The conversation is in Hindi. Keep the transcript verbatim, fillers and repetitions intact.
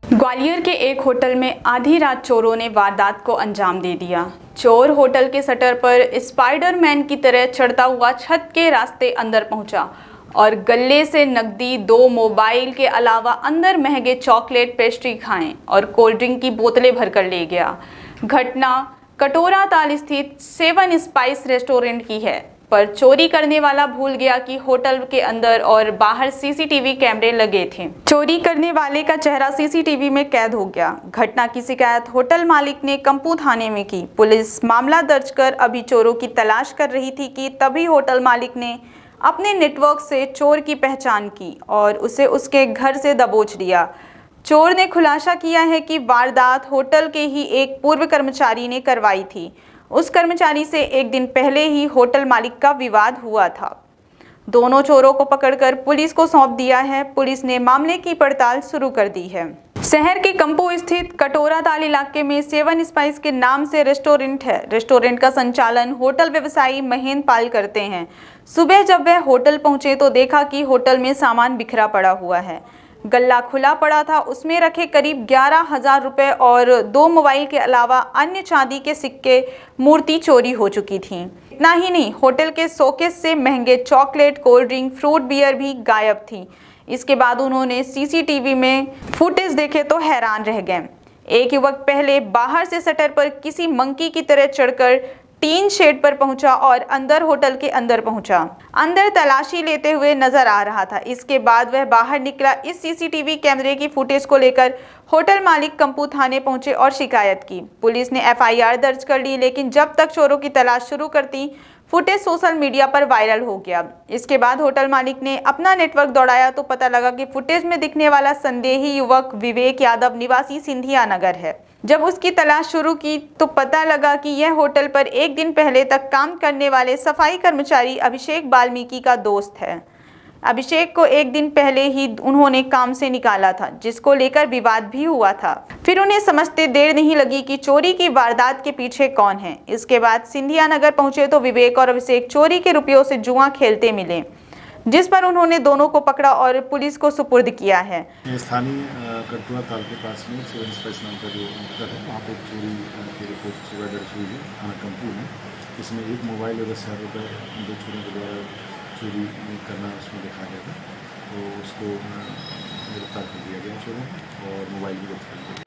ग्वालियर के एक होटल में आधी रात चोरों ने वारदात को अंजाम दे दिया। चोर होटल के शटर पर स्पाइडरमैन की तरह चढ़ता हुआ छत के रास्ते अंदर पहुंचा और गले से नकदी, दो मोबाइल के अलावा अंदर महंगे चॉकलेट, पेस्ट्री खाएं और कोल्ड ड्रिंक की बोतलें भरकर ले गया। घटना कटोरा ताल स्थित सेवन स्पाइस रेस्टोरेंट की है, पर चोरी करने वाला भूल गया कि होटल के अंदर और बाहर सीसीटीवी कैमरे लगे थे। चोरी करने वाले का चेहरा सीसीटीवी में कैद हो गया। घटना की शिकायत होटल मालिक ने कंपू थाने में की। पुलिस मामला दर्ज कर अभी चोरों की तलाश कर रही थी कि तभी होटल मालिक ने अपने नेटवर्क से चोर की पहचान की और उसे उसके घर से दबोच लिया। चोर ने खुलासा किया है कि वारदात होटल के ही एक पूर्व कर्मचारी ने करवाई थी। उस कर्मचारी से एक दिन पहले ही होटल मालिक का विवाद हुआ था। दोनों चोरों को पकड़कर पुलिस को सौंप दिया है। पुलिस ने मामले की पड़ताल शुरू कर दी है। शहर के कंपू स्थित कटोरा ताल इलाके में सेवन स्पाइस के नाम से रेस्टोरेंट है। रेस्टोरेंट का संचालन होटल व्यवसायी महेंद्र पाल करते हैं। सुबह जब वह होटल पहुंचे तो देखा कि होटल में सामान बिखरा पड़ा हुआ है। गल्ला खुला पड़ा था, उसमें रखे करीब ग्यारह हजार रुपये और दो मोबाइल के अलावा अन्य चांदी के सिक्के, मूर्ति चोरी हो चुकी थी। इतना ही नहीं, होटल के शोकेस से महंगे chocolate, cold drink, fruit beer भी गायब थी। इसके बाद उन्होंने सीसीटीवी में फुटेज देखे तो हैरान रह गए। एक युवक पहले बाहर से शटर पर किसी मंकी की तरह चढ़कर टीन शेड पर पहुंचा और अंदर होटल के अंदर पहुंचा। अंदर तलाशी लेते हुए नजर आ रहा था। इसके बाद वह बाहर निकला। इस सीसीटीवी कैमरे की फुटेज को लेकर होटल मालिक कंपू थाने पहुंचे और शिकायत की। पुलिस ने एफआईआर दर्ज कर ली, लेकिन जब तक चोरों की तलाश शुरू करती, फुटेज सोशल मीडिया पर वायरल हो गया। इसके बाद होटल मालिक ने अपना नेटवर्क दौड़ाया तो पता लगा कि फुटेज में दिखने वाला संदेही युवक विवेक यादव निवासी सिंधिया नगर है। जब उसकी तलाश शुरू की तो पता लगा कि यह होटल पर एक दिन पहले तक काम करने वाले सफाई कर्मचारी अभिषेक वाल्मीकि का दोस्त है। अभिषेक को एक दिन पहले ही उन्होंने काम से निकाला था, जिसको लेकर विवाद भी हुआ था। फिर उन्हें समझते देर नहीं लगी कि चोरी की वारदात के पीछे कौन है। इसके बाद सिंधिया नगर पहुंचे तो विवेक और अभिषेक चोरी के रुपयों से जुआ खेलते मिले, जिस पर उन्होंने दोनों को पकड़ा और पुलिस को सुपुर्द किया है। स्थानीय कटोरा ताल के पास में सेवन स्पाइस नाम का जो होटल है, वहाँ पर चोरी की रिपोर्ट सुबह दर्ज हुई है थाना कंपू में। इसमें एक मोबाइल और दस हज़ार रुपये दो चोरों के द्वारा चोरी करना उसमें देखा गया था, तो उसको गिरफ्तार कर दिया गया चोरों और मोबाइल भी गिरफ्तार किया।